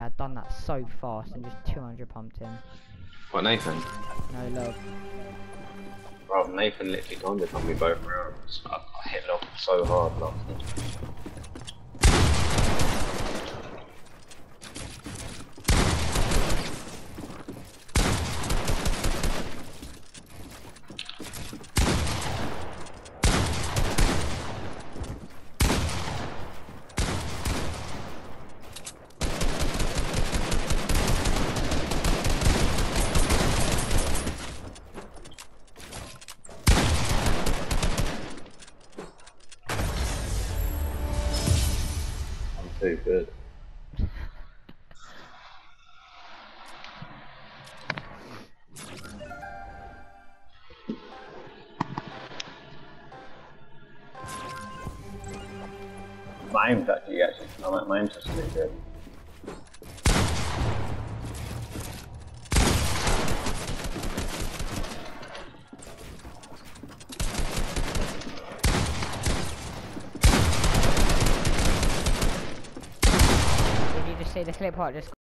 I've done that so fast and just 200 pumped him. What, Nathan? No love. Bro, Nathan literally donned on me both rounds. I hit off so hard last night. Too good. My aim's actually my aim's just really good. Did you just see the clip? What just